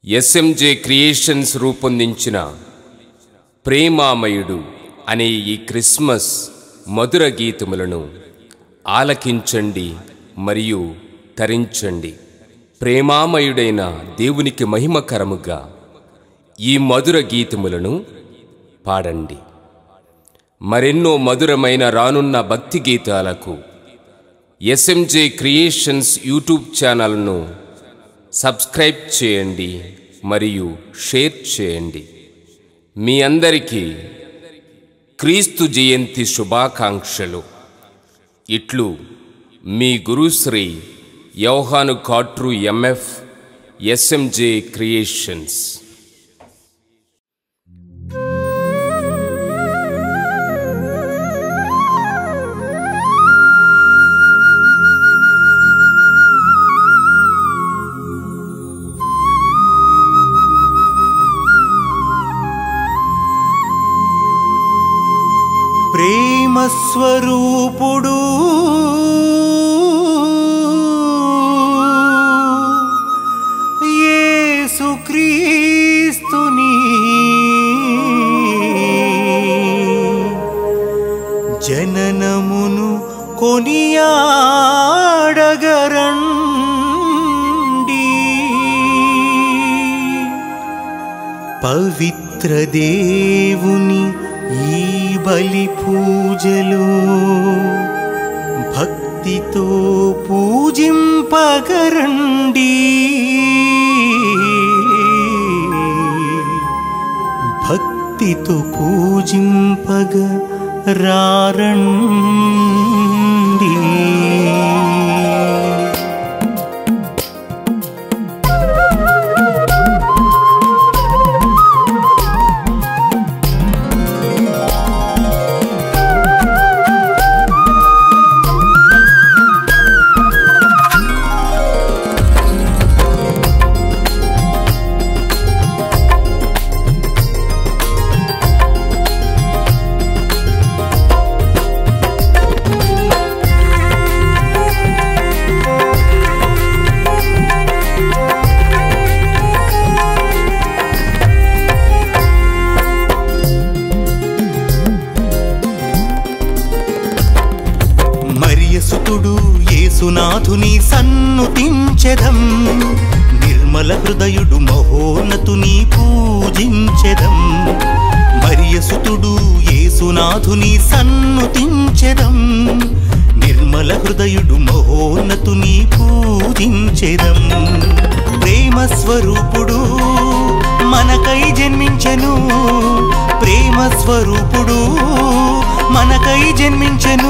SMJ creations రూపొందించిన ప్రేమామయుడు అనే ఈ క్రిస్మస్ మధుర గీతములను ఆలకించండి మరియు తరించండి. ప్రేమామయుడైన దేవునికి మహిమకరముగా ఈ మధుర గీతములను పాడండి. మరెన్నో మధురమైన రానున్న భక్తి గీతాలకు ఎస్ఎంజే క్రియేషన్స్ యూట్యూబ్ ఛానల్ను సబ్స్క్రైబ్ చేయండి మరియు షేర్ చేయండి. మీ అందరికీ క్రీస్తు జయంతి శుభాకాంక్షలు. ఇట్లు మీ గురుశ్రీ Yohanu Katru MF, SMJ creations. ప్రేమస్వరూపుడు యేసుక్రీస్తుని జననమును కొనియాడగరండి. పవిత్ర దేవుని ఈ బలి పూజలో భక్తితో పూజింపగరండి. భక్తితో పూజింపగరారండి. మరియసుతుడు యేసునాథుని సన్నుతించెదం, నిర్మల హృదయుడు మహోన్నతుని పూజించెదం. మరియసుతుడు యేసునాథుని సన్నుతించెదం, నిర్మల హృదయుడు మహోన్నతుని పూజించెదం. ప్రేమ స్వరూపుడు మనకై జన్మించెను, ప్రేమ స్వరూపుడు మనకై జన్మించెను.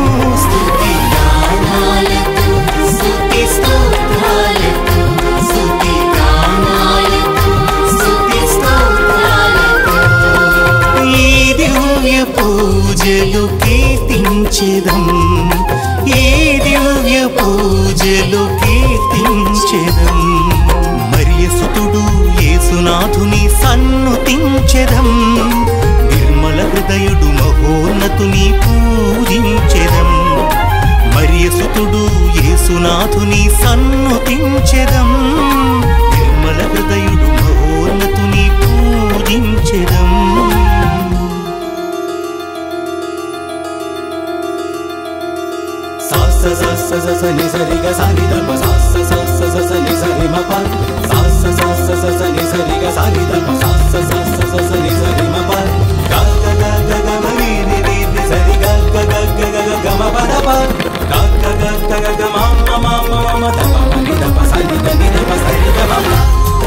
ఈ దివ్య పూజలు కీర్తించెదం, ఈ దివ్య పూజలు కీర్తించెదం. మరియసుతుడు యేసునాథుని సన్నుతించెదం, నిర్మల హృదయుడు మహోన్నతుని పూజించెదం. మరియసుతుడు యేసునాథుని సన్నుతించెదం, Nirmala హృదయుడు మహోన్నతుని పూజించెదం. ni sa ri ga sa ni da pa sa ni sa ri ma pa sa ni sa ri ga sa ni da pa sa ni sa ri ma pa ga ga ga ga ga ma ni ni sa ri ga ga ga ga ga ga ma pa da pa ga ga ga ga ga ga ma ma ma ma da pa ni da pa sa ni da pa sa ni da ma pa.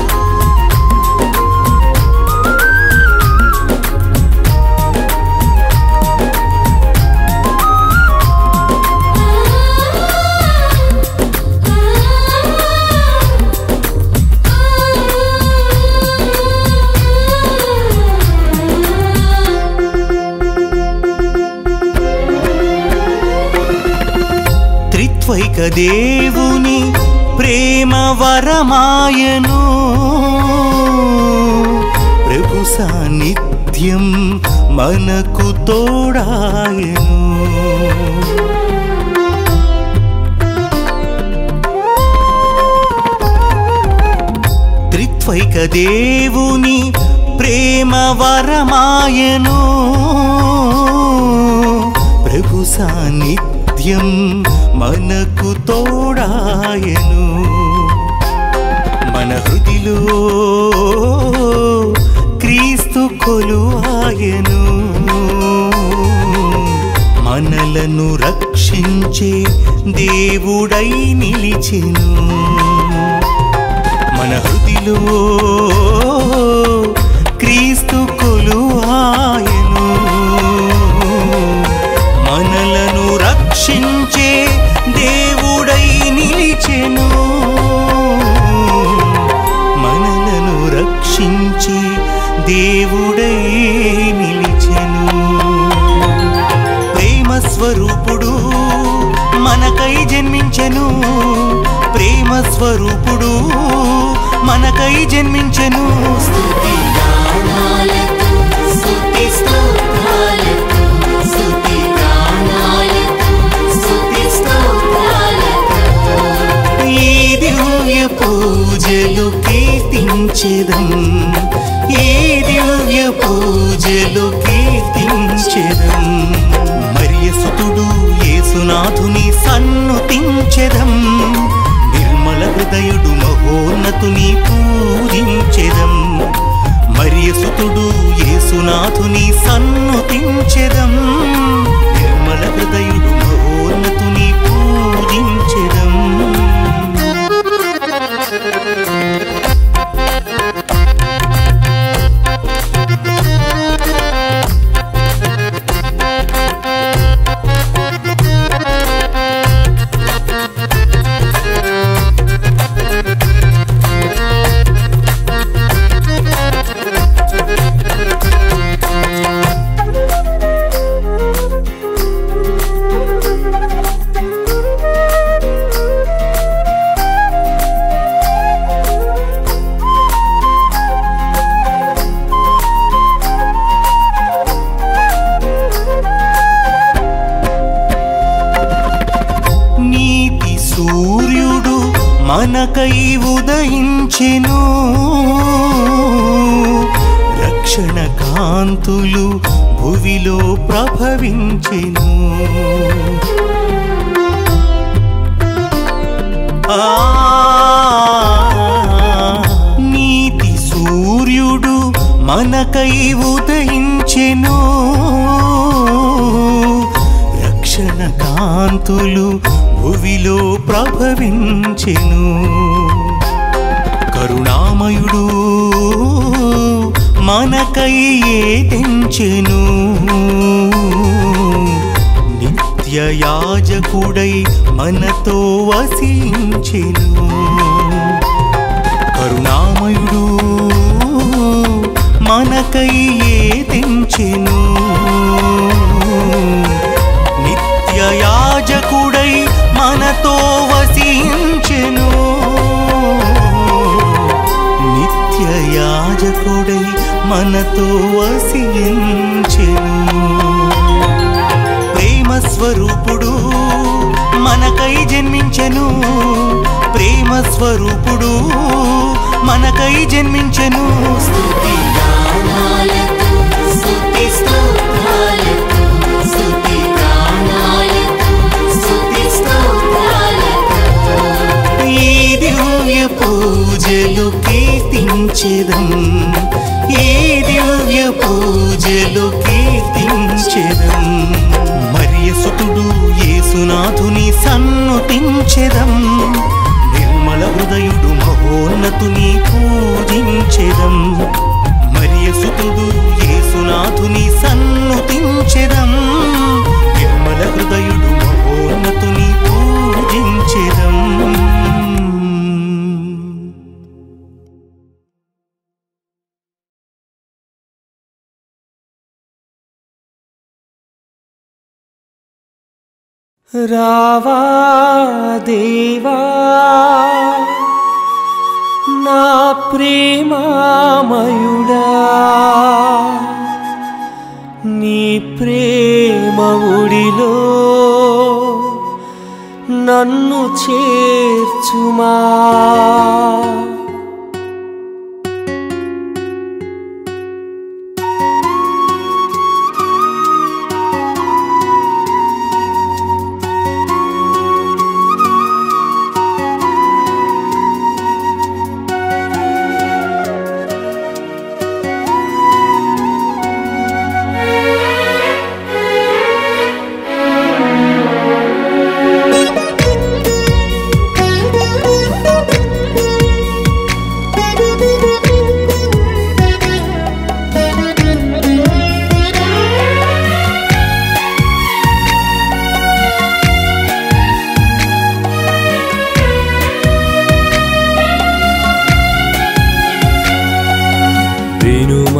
త్రైక దేవుని ప్రేమ వరమాయను, ప్రభు సాన్నిధ్యం మనకు తోడాయను. త్రైక దేవుని ప్రేమ వరమాయను ప్రభు సాన్నిధ్యం మనకు తోడాయను మన హృదిలో క్రీస్తు కొలువాయను మనలను రక్షించే దేవుడై నిలిచెను మన హృదిలో క్రీస్తు కొలువాయను మనలను రక్షించే దేవుడై నిలిచెను మనలను రక్షించే దేవుడై నిలిచెను ప్రేమ స్వరూపుడు మనకై జన్మించెను ప్రేమ స్వరూపుడు మనకై జన్మించెను స్తుతి గానాలతో స్తుతి స్తోత్రాలతో స్తుతి గానాలతో స్తుతి స్తోత్రాలతో ఈ దివ్య పూజలు కీర్తించెదం ఈ దివ్య పూజలు కీర్తించెదం మరియ సుతుడు యేసునాథుని సన్నుతించెదం నిర్మల హృదయుడు మహోన్నతుని పూజించెదం మరియ సుతుడు యేసునాథుని సన్నుతించెదం నిర్మల హృదయుడు మహోన్నతుని పూజించెదం మనకై ఉదయించెను రక్షణ కాంతులు భువిలో ప్రభవించెను నీతి సూర్యుడు మనకై ఉదయించెను రక్షణ కాంతులు భువిలో ప్రభవించెను కరుణామయుడు మనకై తెంచెను నిత్య యాజకుడై మనతో వసించెను కరుణామయుడు మనకై తెంచెను నిత్య యాజకుడై మనతో వసించెను నిత్య యాజకుడై మనతో వసించెను ప్రేమ స్వరూపుడు మనకై జన్మించెను ప్రేమ స్వరూపుడు మనకై జన్మించెను స్తుతి గానాలతో స్తుతి స్తోత్రాలతో స్తుతి గానాలతో స్తుతి స్తోత్రాలతో ఈ దివ్య పూజలు కీర్తించెదం ఈ దివ్య పూజలు కీర్తించెదం మరియ సుతుడు యేసునాథుని సన్నుతించెదం నిర్మల హృదయుడు మహోన్నతుని పూజించెదం మరియ సుతుడు యేసునాథుని సన్నుతించెదం నిర్మల హృదయుడు మహోన్నతుని పూజించెదం రావా దేవా నా ప్రేమామయుడా నీ ప్రేమ ఒడిలో నన్ను చేర్చుమా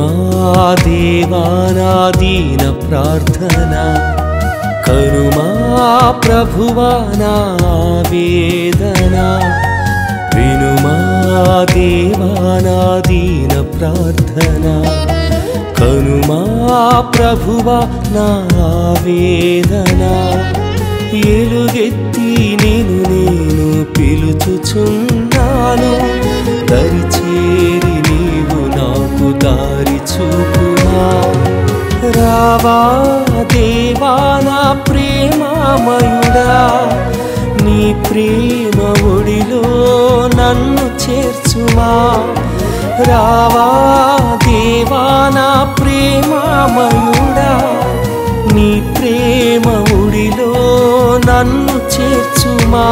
దేవా నా దీన ప్రార్థన కనుమా ప్రభువా నా వేదన వినుమా దేవా నా దీన ప్రార్థన కనుమా ప్రభువా నా వేదన ఎలుగెత్తి నేను పిలుచుచున్నాను దరిచేరి నీవు నాకు దారి చూపుమా రావా దేవా నా ప్రేమామయుడా నీ ప్రేమ ఒడిలో నన్ను చేర్చుమా రావా దేవా నా ప్రేమామయుడా నీ ప్రేమ ఒడిలో నన్ను చేర్చుమా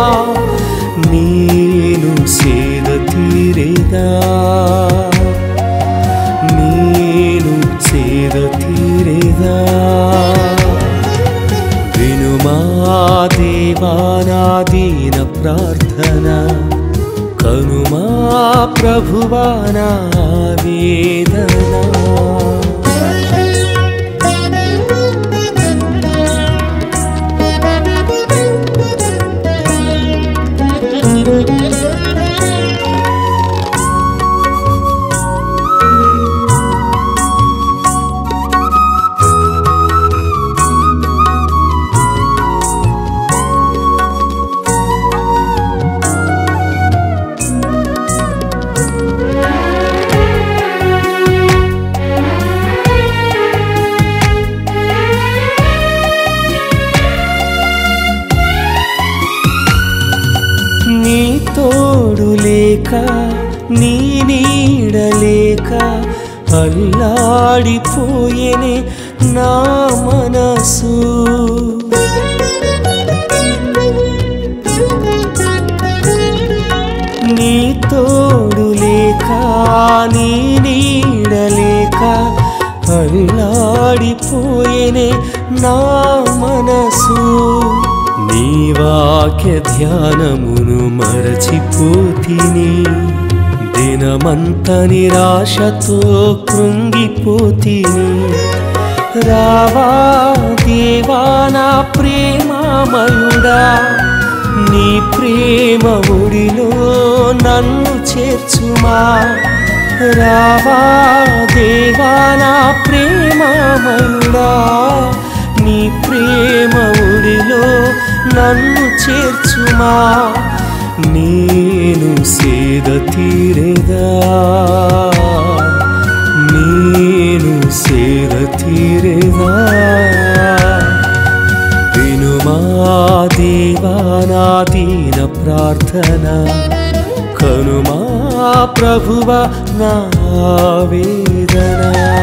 నేను సేద తీరేదా నేను సేద తీరేదా వినుమా దేవా నా దీన ప్రార్థన కనుమా ప్రభువా నా వేదన నీ నీడలేక అల్లాడిపోయేనే నా మనసు నీ తోడు లేక నీ నీడలేక అల్లాడిపోయేనే నా మనసు నీ వాక్య ధ్యానమును మరచిపోతిని దినమంత నిరాశతో కృంగిపోతిని రావా దేవా నా ప్రేమామయుడా నీ ప్రేమ ఒడిలో నన్ను చేర్చుమా రావా దేవా నా ప్రేమామయుడా నీ ప్రేమ ఒడిలో నన్ను చేర్చుమా నేను సేద తీరేదా నేను సేద తీరేదా వినుమా దేవా నా దీన ప్రార్థన కనుమా ప్రభువా నా వేదన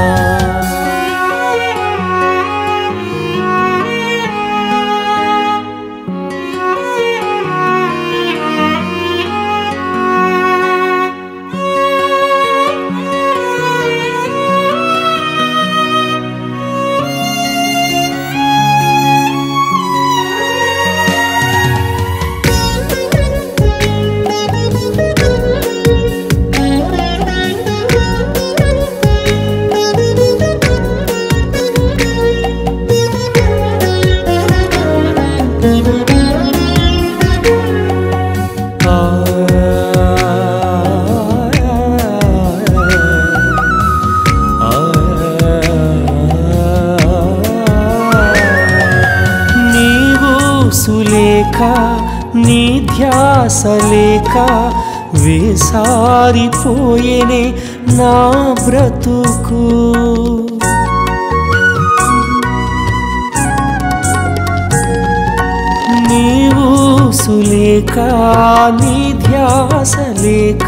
నీ ధ్యాస లేక వేసారిపోయేనే నా బ్రతుకు నీవు సులేక నీ ధ్యాస లేక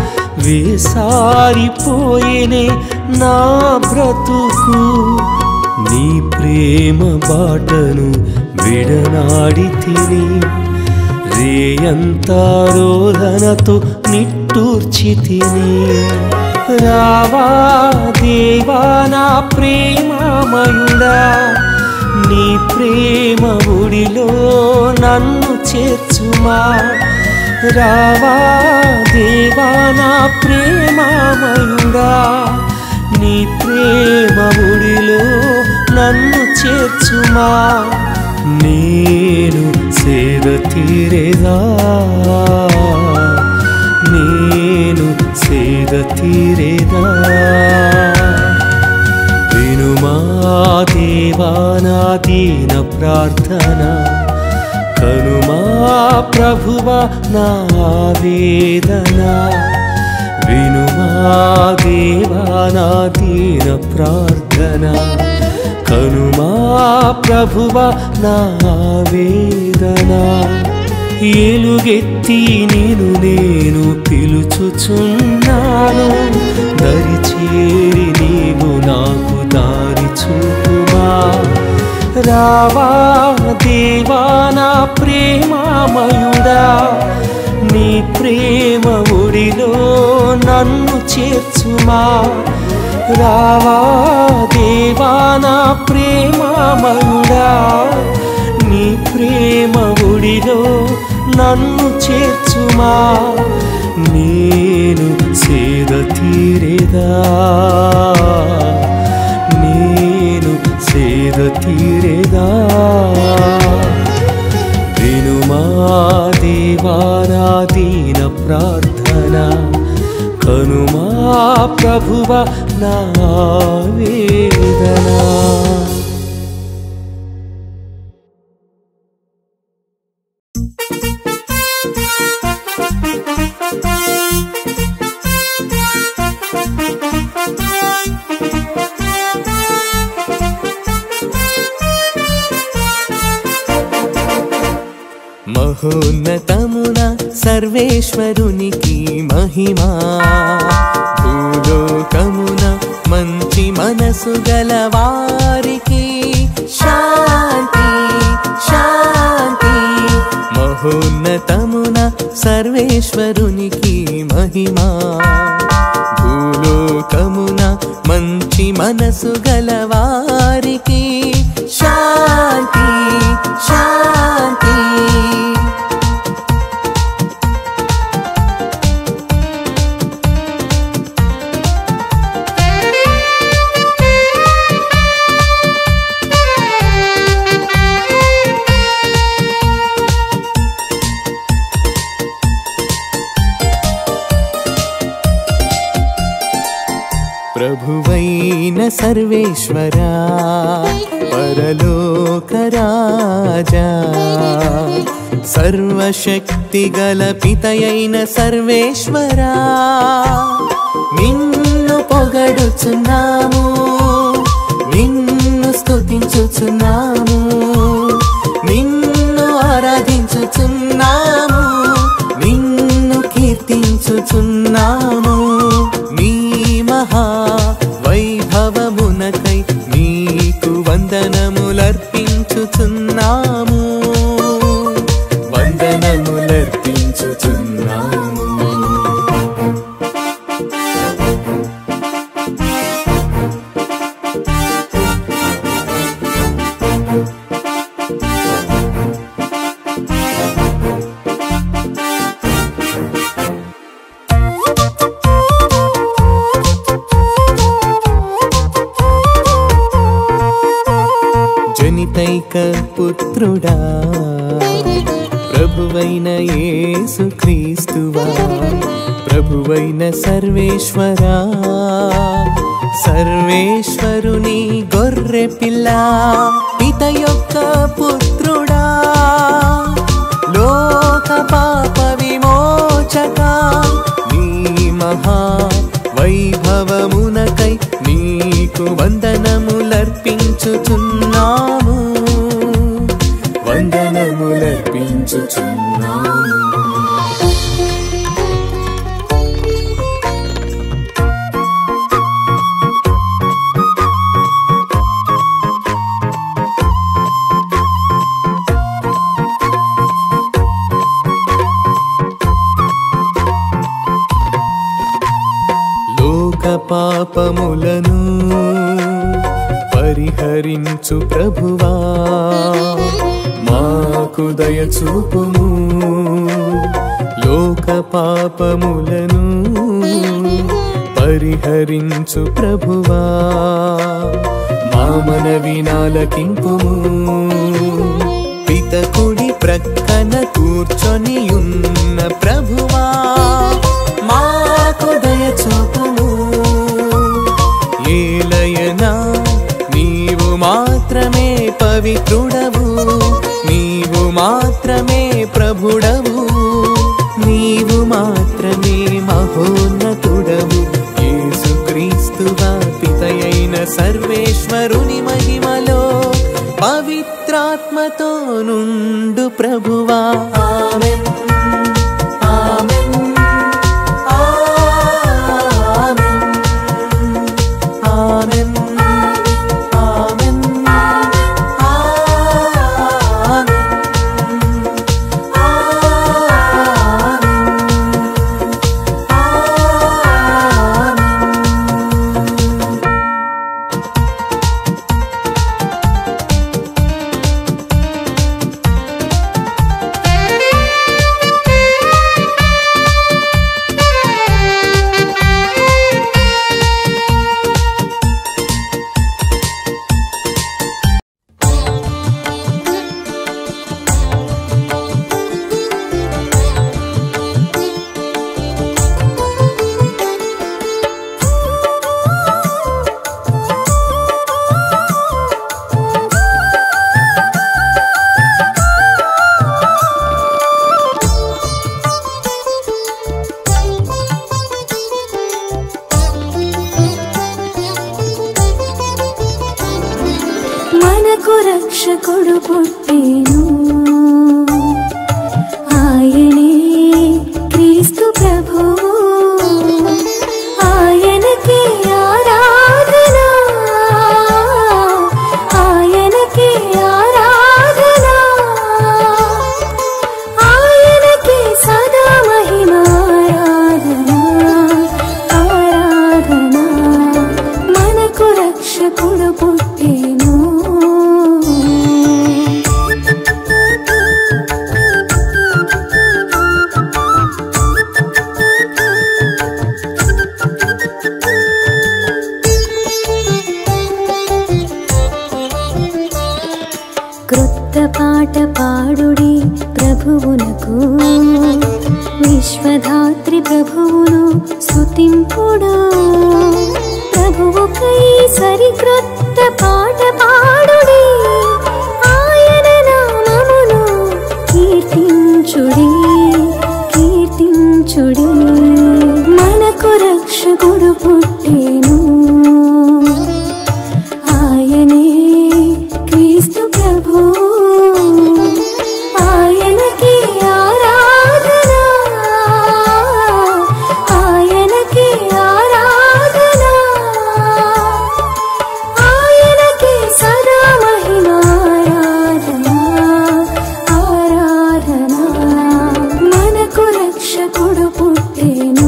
వేసారిపోయేనే నా బ్రతుకు నీ ప్రేమ బాటను విడనాడి తిని రేయంతా రోదనతో నిట్టూర్చి తిని రావా దేవా నా ప్రేమామయుడా నీ ప్రేమ ఒడిలో నన్ను చేర్చుమా రావా దేవా నా ప్రేమామయుడా నీ ప్రేమ ఒడిలో నన్ను చేర్చుమా. నేను సేద తీరేదా, నేను సేద తీరేదా. వినుమా దేవా నా దీన ప్రార్థన, కనుమా ప్రభువా నా వేదన. వినుమా దేవా నా దీన ప్రార్థన, కనుమా ప్రభువా నా వేదన. ఎలుగెత్తి నేను పిలుచుచున్నాను, దరి చేరి నీవు నాకు దారి చూపుమా. రావా దేవా నా ప్రేమామయుడా, నీ ప్రేమ ఒడిలో నన్ను చేర్చుమా. రావా దేవా నా ప్రేమామయుడా, నీ ప్రేమ ఒడిలో నన్ను చేర్చుమా. నేను సేద తీరేదా, నేను సేద తీరేదా. వినుమా దేవా నా దీన ప్రార్థన, కనుమా ప్రభువా నా వేదన. మహోన్నతమున సర్వేశ్వరునికి మహిమా. భూలోకమున మంచి మనసు గలవారికి శాంతి శాంతి. మహోన్నతమున సర్వేశ్వరునికి మహిమా. భూలోకమున మంచి మనసు గలవారికి శాంతి శాంతి. ప్రభువైన సర్వేశ్వరా, పరలోక రాజా, సర్వశక్తి గల పితయైన సర్వేశ్వరా, నిన్ను పొగడుచున్నాము, నిన్ను స్తుతించుచున్నాము, నిన్ను ఆరాధించుచున్నాము, నిన్ను కీర్తించుచున్నాము. నీ మహా వైభవమునకై నీకు వందనములర్పించుచున్నాము, వందనములర్పించుచున్నాము. జనితైక పుత్రుడా, ప్రభువైన యేసు క్రీస్తువా, ప్రభువైన సర్వేశ్వరా, సర్వేశ్వరుని గొర్రె పిల్ల, పిత యొక్క పుత్రుడా, లోక పాప విమోచక, నీ మహా వైభవమునకై నీకు వందనములర్పించుచున్నాము, వందనములర్పించుచున్నాము. లోక పాపములను పరిహరించు ప్రభువా, మాకు దయ చూపుము. లోక పాపములను పరిహరించు ప్రభువా మా మనవి నాలకింపుము పితకుడి ప్రక్కన కూర్చొని ఉన్న ప్రభువా మాకు దయ చూపుము ఏలయనా నీవు మాత్రమే పవిత్రుడవు నీవు మాత్రమే ప్రభుడవు నీవు మాత్రమే మహోన్నతుడవు యేసుక్రీస్తువా పితయైన సర్వేశ్వరుని మహిమలో పవిత్రాత్మతో నుండు ప్రభువా ఆమేన్ ఆమేన్ ఆమేన్ ఆమేన్ ఆమేన్ మనకు రక్షకుడు పుట్టెను ఆయనే క్రీస్తు ప్రభువు ఆయనకే ఆరాధన ఆయనకే ఆరాధన ఆయనకే సదా మహిమ ఆరాధన మనకు రక్షకుడు పుట్టెను క్రొత్త పాట పాడుడి ప్రభువునకు విశ్వధాత్రి ప్రభువును స్తుతింపుడు ప్రభువుకై సరిక్రొత్త పాట పాడుడి ఆయన నామమును కీర్తించుడి కీర్తించుడి మనకు రక్షకుడు పుట్టెను ఆయనే క్రీస్తు ప్రభు ఆయనకే ఆరాధన ఆయనకే ఆరాధన ఆయనకే సదా మహిమ ఆరాధన మనకు రక్షకుడు పుట్టెను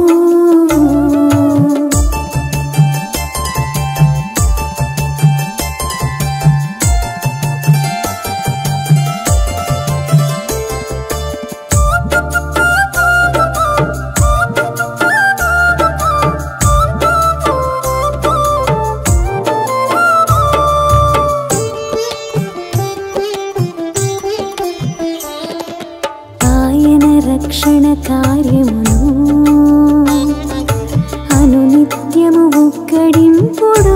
ఆయన రక్షణ కార్యమును అనునిత్యము ఉగ్గడింపుడు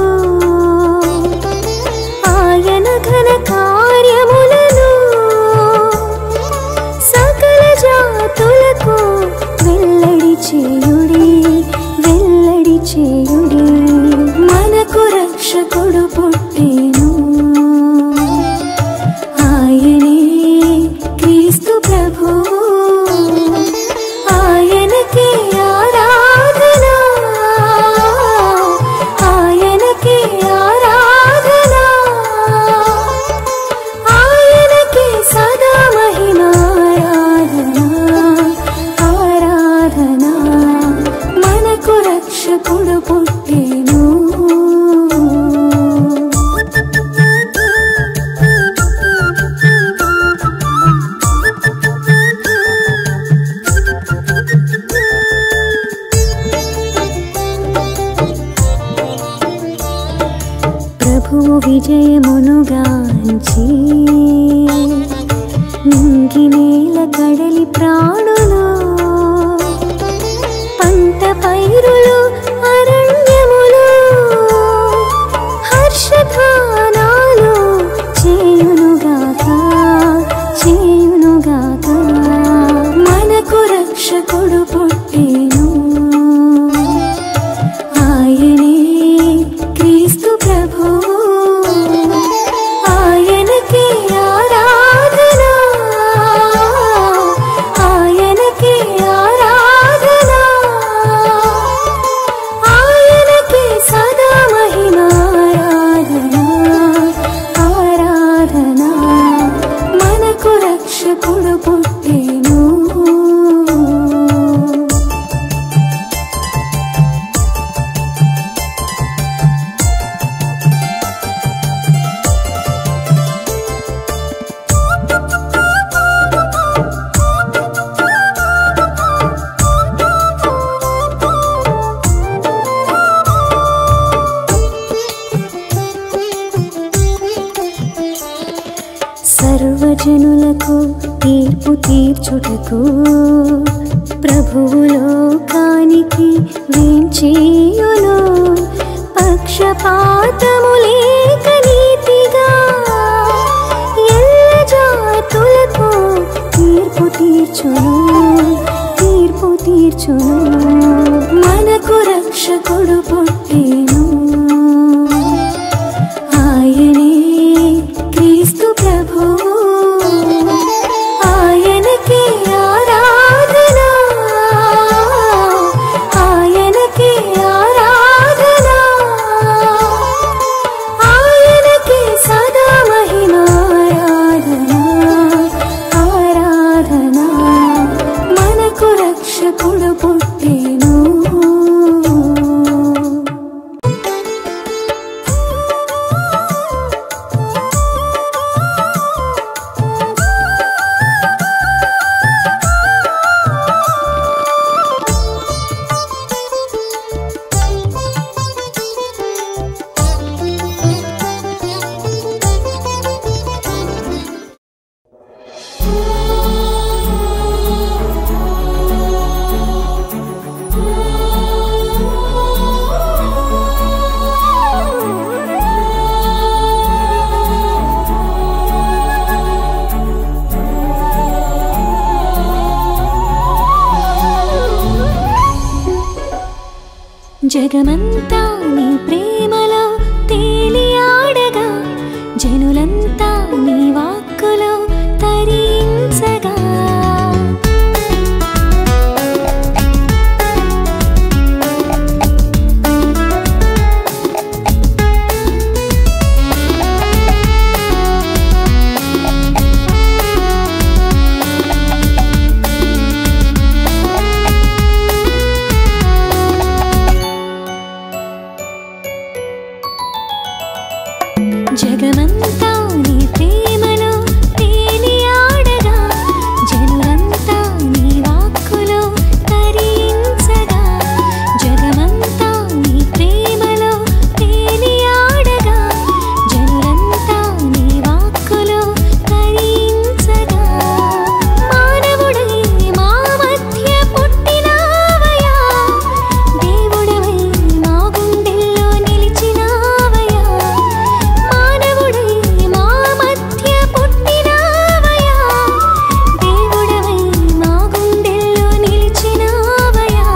ఆయన ఘన కార్యములను సకల జాతులకు వెల్లడి చేయుడి వెల్లడి చేయుడి మనకు రక్షకుడు పుట్టెను ఆయనే క్రీస్తు ప్రభు ఆయనకే ఆరాధన ఆయనకే ప్రభువు విజయమునుగాంచి నింగి నేల కడలి ప్రాణులు పంట పైరులు అరణ్యములు హర్షధ్వానాలు చేయునుగాక చేయునుగాక మనకు రక్షకుడు పుట్టెను ఆయనే క్రీస్తు ప్రభువు ఆయనకే ఆరాధన ఆయనకే ఆరాధన ఆయనకే సదా మహిమారాధన ఆరాధన మనకు రక్షకుడు పుట్టెను సర్వజనులకు తీర్పు తీర్చుటకు ప్రభువు లోకానికి వేంచేయును పక్షపాతము లేక నీతిగా ఎల్ల జాతులకు తీర్పు తీర్చును తీర్పు తీర్చును మనకు రక్షకుడు పుట్టెను ఆయనే క్రీస్తు ప్రభువు ఆయనకే ఆరాధన ఆయనకే ఆరాధన ఆయనకే సదా మహిమారాధన ఆరాధన మనకు రక్షకుడు పుట్టెను జగమంతా నీ ప్రేమలో తేలియాడగా జనులంతా నీ వాక్కులో తరించగా జగమంతా నీ ప్రేమలో తేలియాడగా జనులంతా నీ వాక్కులో తరించగా జగమంతా నీ ప్రేమలో తేలియాడగా జనులంతా నీ వాక్కులో తరించగా మానవుడై మా మధ్య పుట్టినావయా దేవుడవై మా గుండెల్లో నిలిచినావయా మానవుడై మా మధ్య పుట్టినావయా దేవుడవై మా గుండెల్లో నిలిచినావయా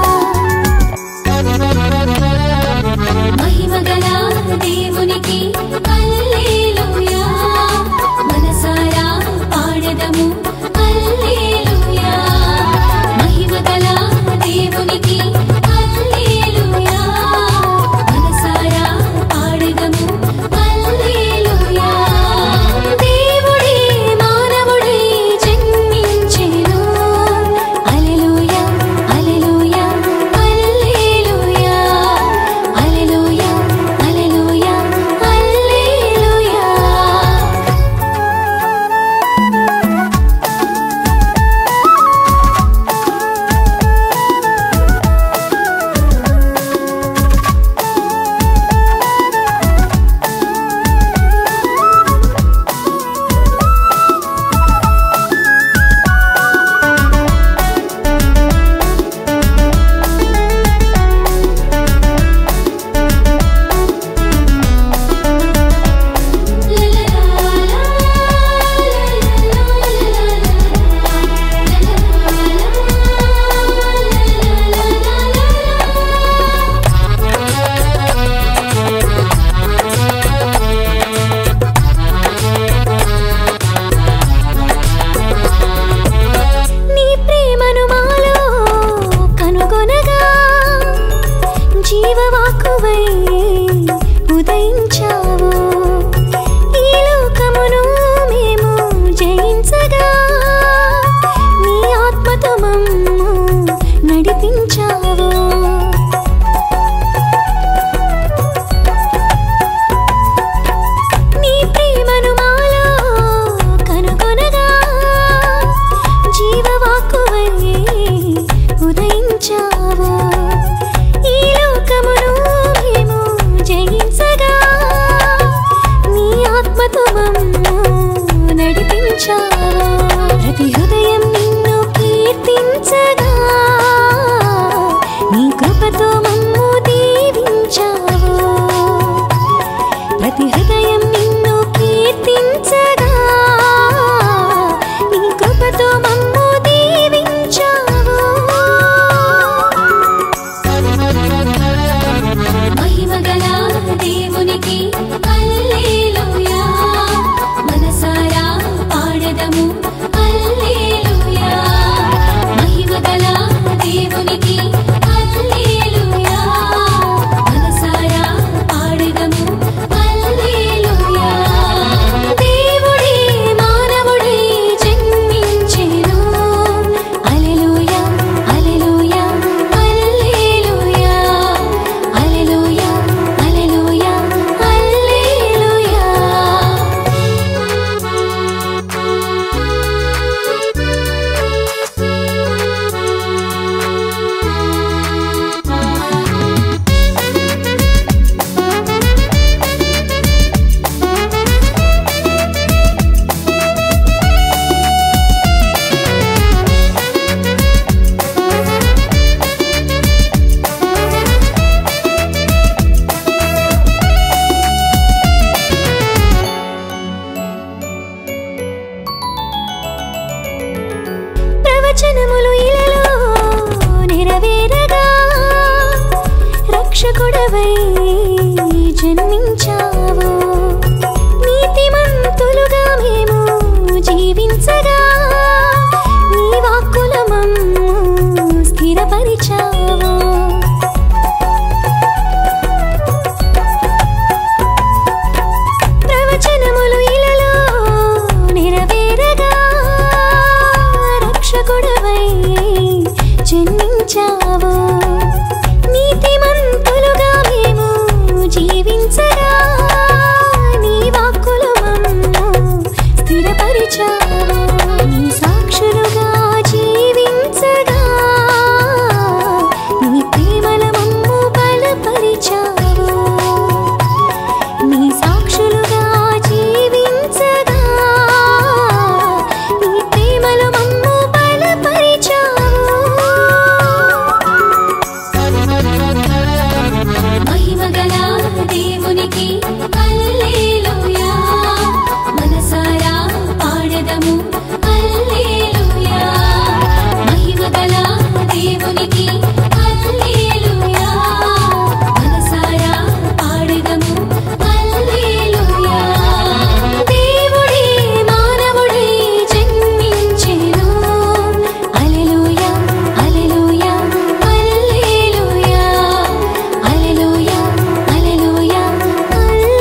మహిమగల దేవునికి హల్లెలూయా మనసారా పాడదము హల్లెలూయా మహిమగల దేవునికి హల్లెలూయా మనసారా పాడదము హల్లెలూయా దేవుడే మానవుడై జన్మించెను హల్లెలూయా హల్లెలూయా హల్లెలూయా హల్లెలూయా హల్లెలూయా దేవునికి హల్లెలూయా మనసారా పాడెదము హల్లెలూయా మహిమగల దేవునికి హల్లెలూయా మనసారా పాడెదము హల్లెలూయా దేవుడే మానవుడే జన్మించెను హల్లెలూయా హల్లెలూయా హల్లెలూయా హల్లెలూయా హల్లెలూయా హల్లెలూయా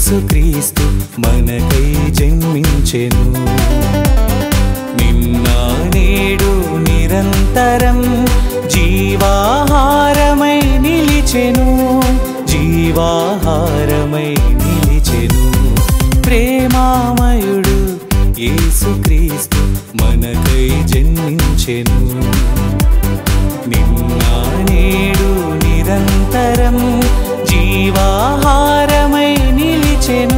యేసుక్రీస్తు మనకై జన్మించెను. నిన్న నేడు నిరంతరం జీవాహారమై నిలిచెను, జీవాహారమై నిలిచెను. ప్రేమామయుడు యేసుక్రీస్తు మనకై జన్మించెను. నిన్న నేడు నిరంతరం జీవాహారమై నిలిచెను,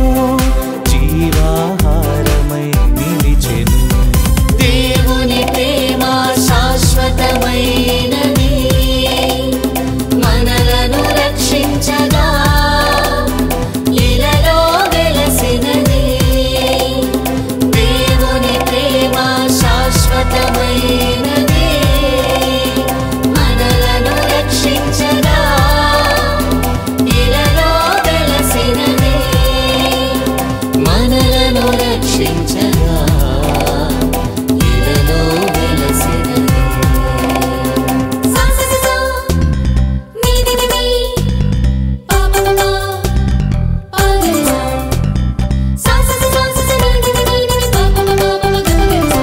జీవాహారమై నిలిచెను. దేవుని ప్రేమ శాశ్వతమైనది, మనలను రక్షించగా ఇలలో వెలసినది. దేవుని ప్రేమ శాశ్వతమైనది, మనలను రక్షించగా ఇలలో వెలసినది. మనలను రక్షించగా ఇలలో వెలసినది. సాసససా నీదిదిది పాపమా పాగరిసా సాసససా నీదిదిది పాపమా పాగరిసా.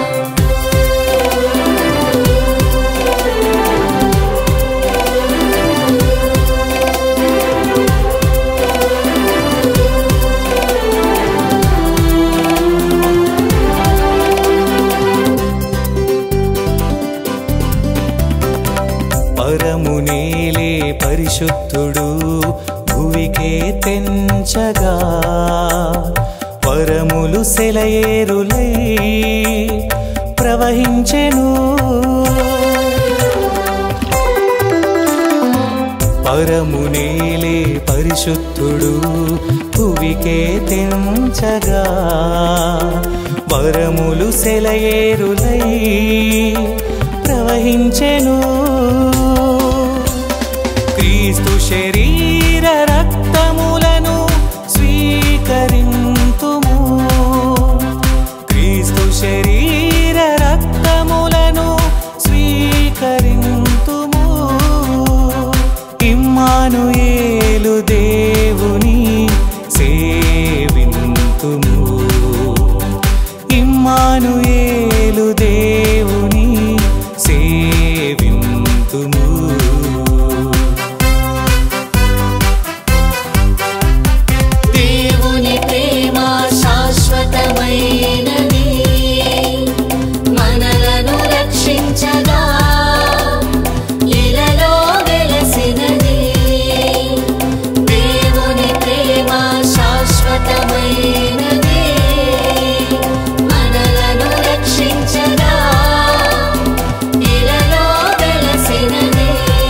పరమునేలే పరిశుద్ధుడు భువికే తెంచగా, వరములు సెలయేరులై ప్రవహించెను. పరమునేలే పరిశుద్ధుడు భువికే తెంచగా, వరములు సెలయేరులై ప్రవహించెను. క్రీస్తు శరీర రక్తములను స్వీకరింతుము, క్రీస్తు శరీర రక్తములను స్వీకరింతుము. ఇమ్మానుయేలు దేవుని సేవింతుము, ఇమ్మానుయేలు దేవుని సేవింతుము. దేవుని ప్రేమ శాశ్వతమైనది, మనలను రక్షించగా ఇలలో వెలసినది. దేవుని ప్రేమ శాశ్వతమైనది, మనలను రక్షించగా ఇలలో వెలసినది.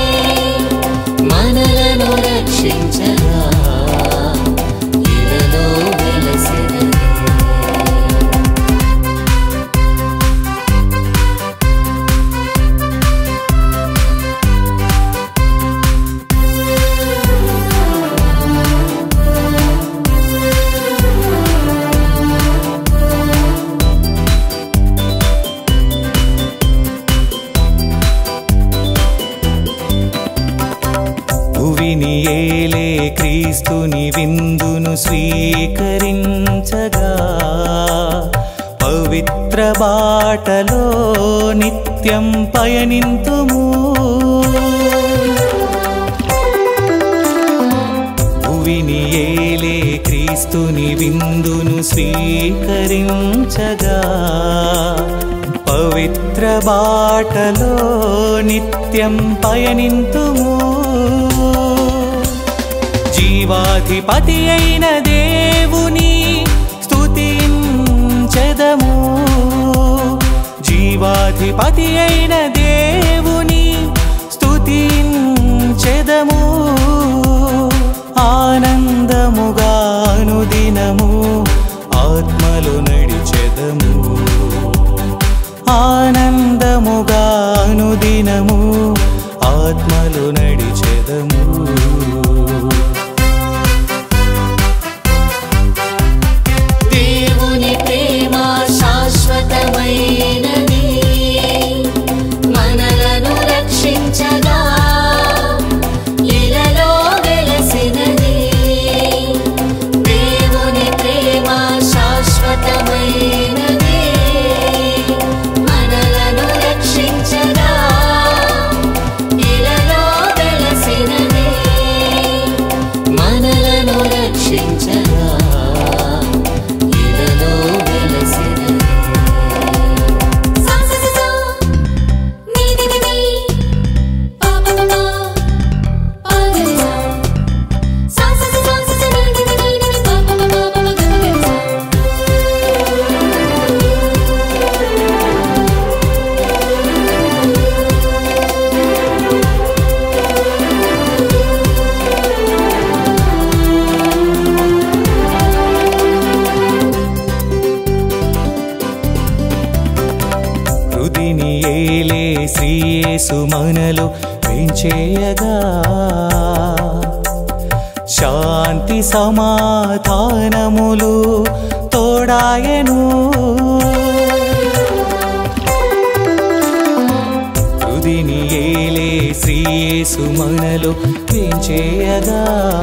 మనలను రక్షించగా ఇలలో వెలసినది. భువిని ఏలే క్రీస్తుని విందును స్వీకరించగా, పవిత్ర బాటలో నిత్యం పయనింతుము. భువిని ఏలే క్రీస్తుని విందును స్వీకరించగా, పవిత్ర బాటలో నిత్యం పయనింతుము. జీవాధిపతి అయిన దేవుని స్తుతించెదము, జీవాధిపతి అయిన దేవుని స్తుతించెదము. ఆనందముగా అనుదినము ఆత్మలో నడిచెదము, ఆనందముగా అనుదినము ఆత్మలో నడిచెదము. దేవుని ప్రేమ శాశ్వతమైనది, మనలను రక్షించగా ఇలలో వెలసినది. దేవుని శ్రీయేసు మనలో వేంచేయగా శాంతి సమాధానములు తోడాయను హృదిని ఏలే శ్రీయేసు మనలో వేంచేయగా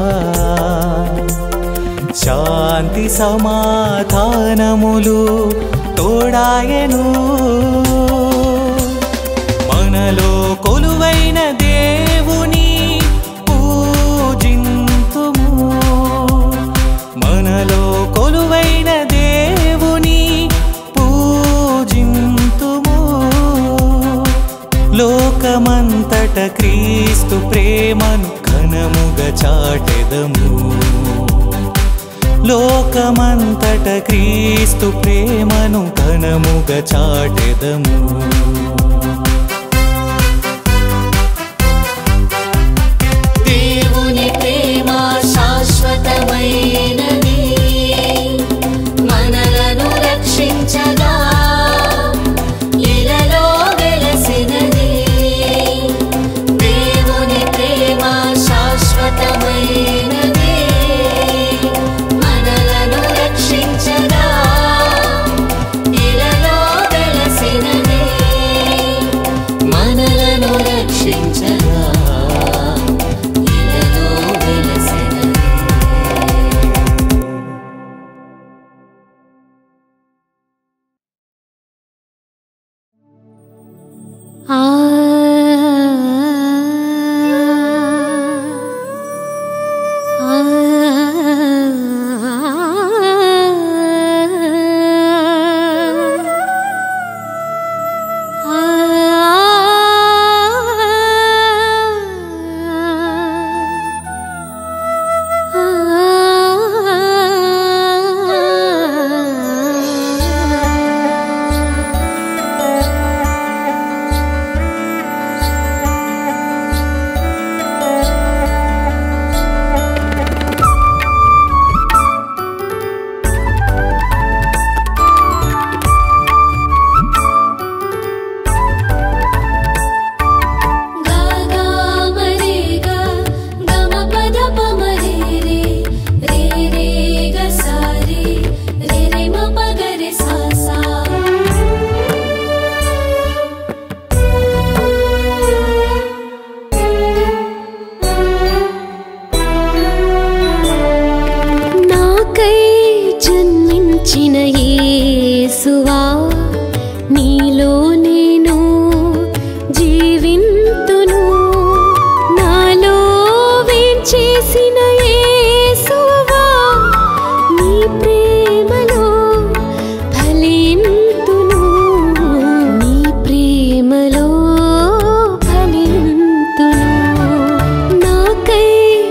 శాంతి సమాధానములు తోడాయను మనలో కొలువైన దేవుని పూజింతుము మనలో కొలువైన దేవుని పూజింతుము లోకమంతట క్రీస్తు ప్రేమను ఘనముగా చాటెదము లోకమంతట క్రీస్తు ప్రేమను ఘనముగా చాటెదము దేవుని ప్రేమ శాశ్వతమైనది మనలను రక్షించగా ఇలలో వెలసినది దేవుని ప్రేమ శాశ్వతమైనది మనలను రక్షించగా ఇలలో వెలసినది మనలను రక్షించగా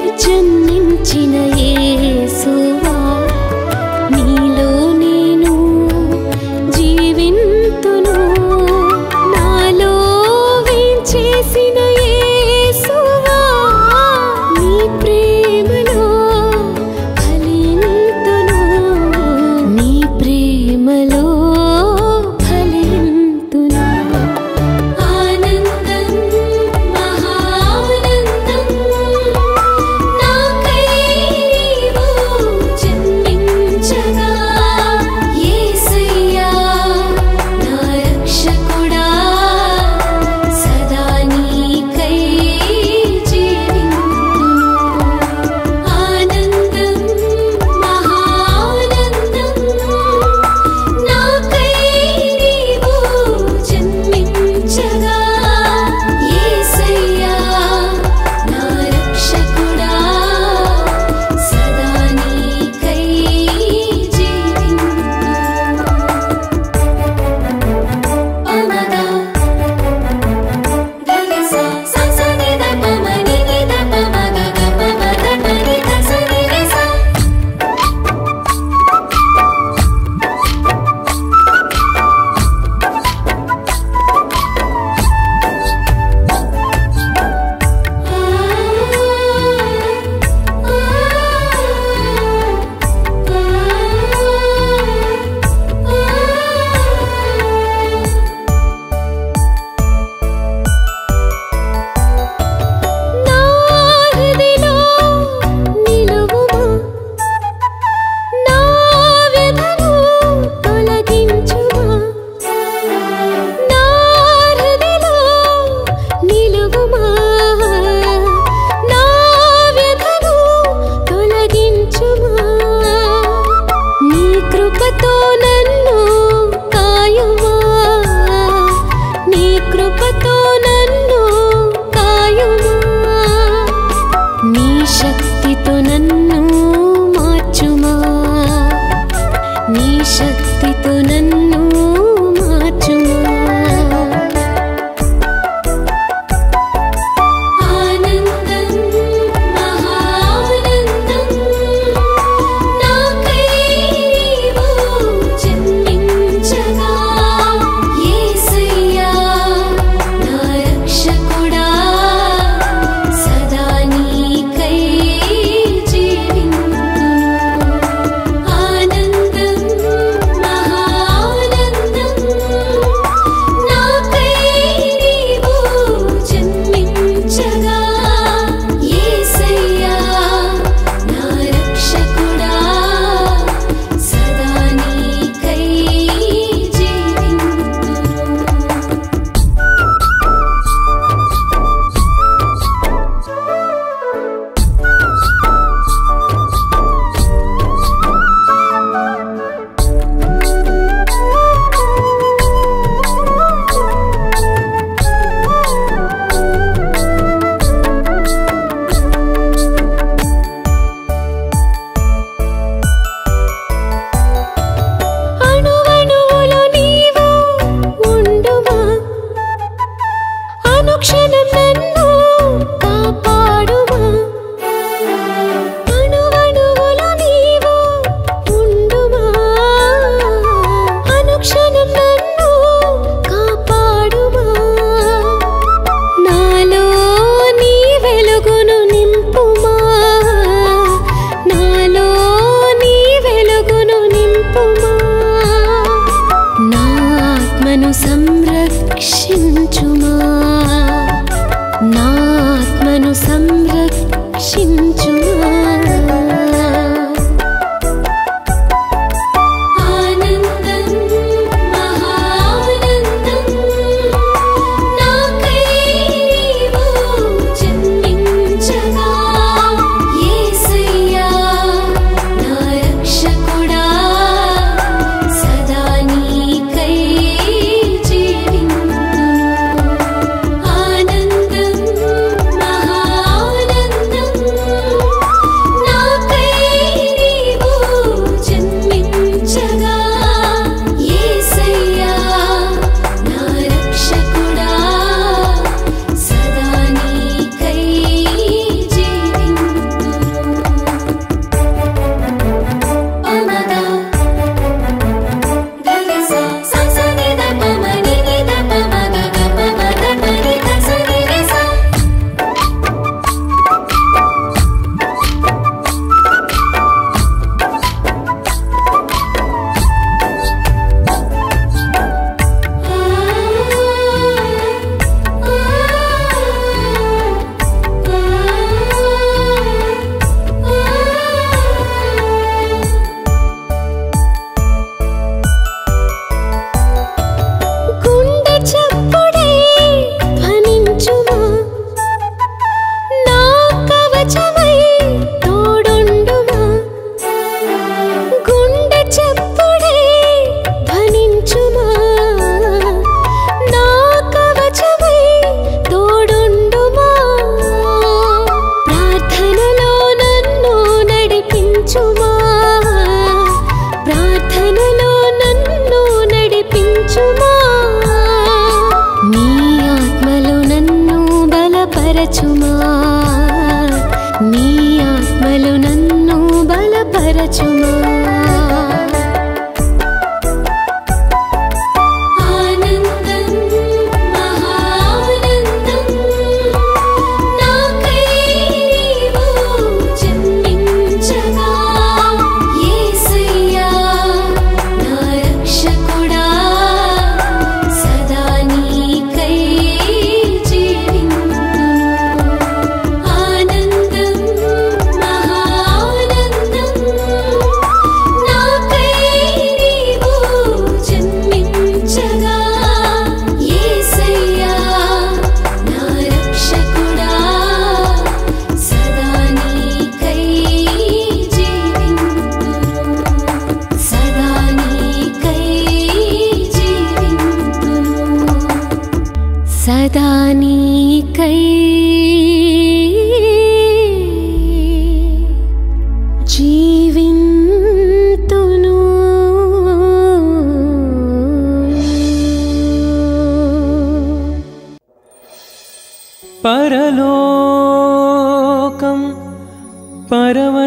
జన్మించిన యేసువా నీలో నేను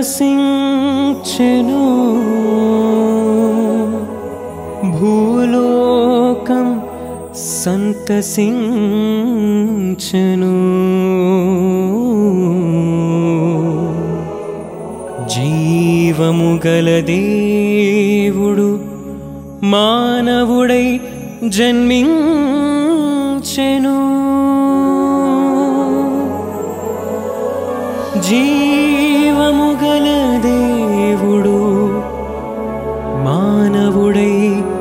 పరవశించెను భూలోకం సంతసించెను జీవము గల దేవుడు మానవుడై జన్మించెను జీవము గల దేవుడు మానవుడై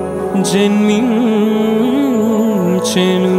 జన్మించెను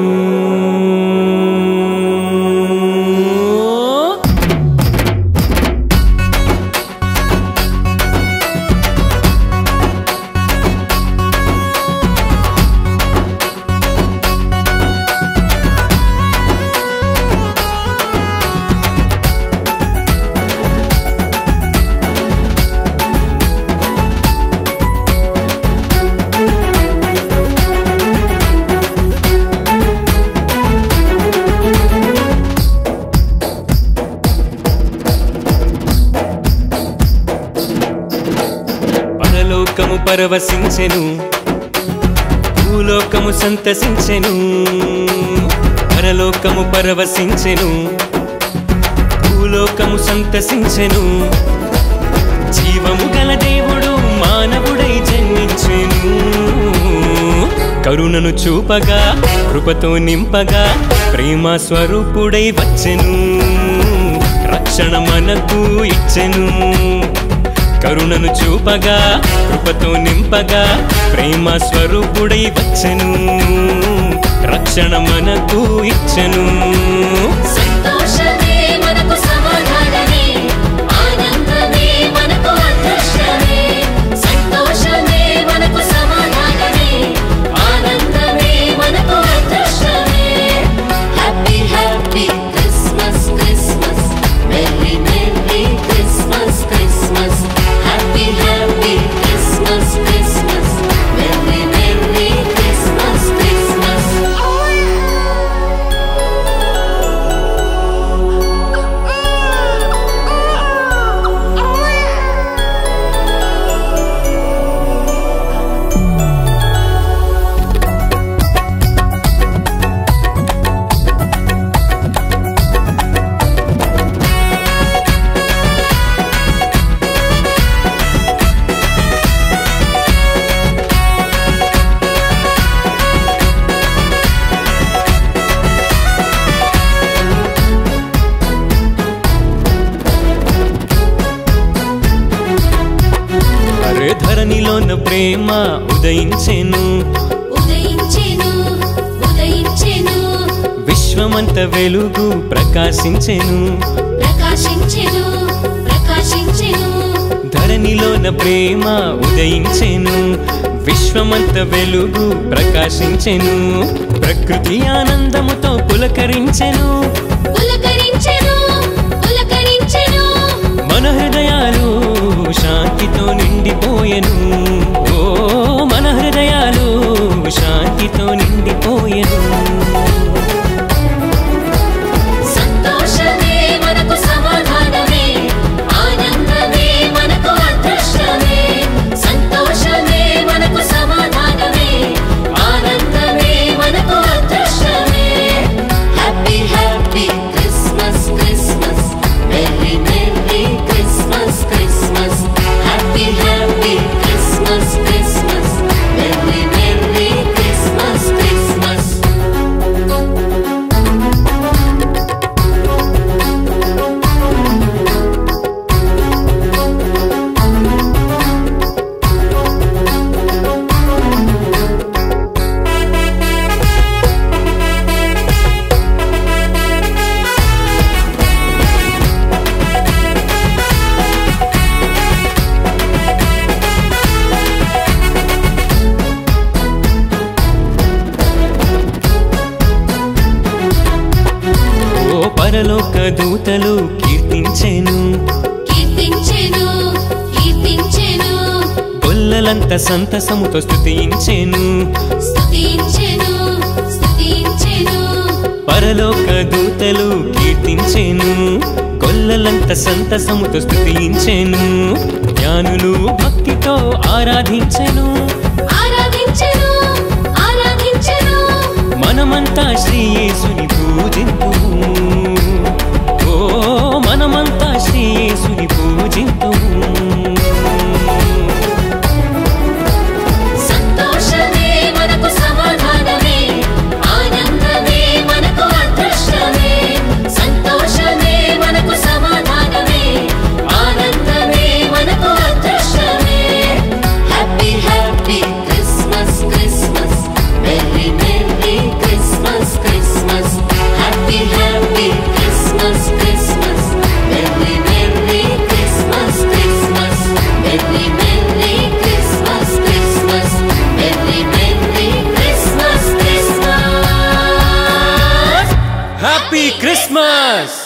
పరలోకము పరవశించెను భూలోకము సంతసించెను పరలోకము పరవశించెను భూలోకము సంతసించెను జీవము గల దేవుడు మానవుడై జన్మించెను కరుణను చూపగా కృపతో నింపగా ప్రేమ స్వరూపుడై వచ్చెను రక్షణ మనకు ఇచ్చెను కరుణను చూపగా కృపతో నింపగా ప్రేమ స్వరూపుడై వచ్చెను రక్షణ మనకు ఇచ్చెను సంతోషమే మనకు సమాధానమే ఆనందమే మనకు అదృష్టమే సంతోషమే మనకు సమాధానమే ఆనందమే మనకు అదృష్టమే happy happy Christmas Christmas merry merry Christmas Christmas happy happy Christmas Christmas merry merry Christmas Christmas అరే ధరణిలోన ప్రేమ ఉదయించెను ఉదయించెను ఉదయించెను విశ్వమంత వెలుగు ప్రకాశించెను ప్రకాశించెను ప్రకాశించెను ధరణిలోన ప్రేమ ఉదయించెను విశ్వమంత వెలుగు ప్రకాశించెను ప్రకృతి ఆనందముతో పులకరించెను పులకరించెను పులకరించెను మన హృదయాలు శాంతితో నిండిపోయెను ఓ మన హృదయాలు శాంతితో నిండిపోయెను సంతోషమే మనకు సమాధానమే ఆనందమే మనకు అదృష్టమే సంతోషమే మనకు సమాధానమే ఆనందమే మనకు అదృష్టమే happy happy Christmas Christmas merry merry Christmas Christmas happy happy Christmas Christmas merry merry Christmas Christmas ఓ పరలోక దూతలు కీర్తించెను కీర్తించెను కీర్తించెను గొల్లలంత సంతసముతో స్తుతించెను స్తుతించెను స్తుతించెను పరలోక దూతలు కీర్తించెను గొల్లలంత సంతసముతో స్తుతించెను జ్ఞానులు భక్తితో ఆరాధించెను ఆరాధించెను ఆరాధించెను మనమంతా శ్రీ యేసుని పూజింతుము ఓ మనమంతా శ్రీ యేసుని పూజింతుము సంతోషమే మనకు సమాధానమే ఆనందమే మనకు అదృష్టమే సంతోషమే మనకు సమాధానమే ఆనందమే మనకు అదృష్టమే happy happy Christmas Christmas merry merry Christmas Christmas happy happy Christmas Christmas merry merry Christmas Christmas merry merry Christmas Christmas merry merry Christmas Christmas happy Christmas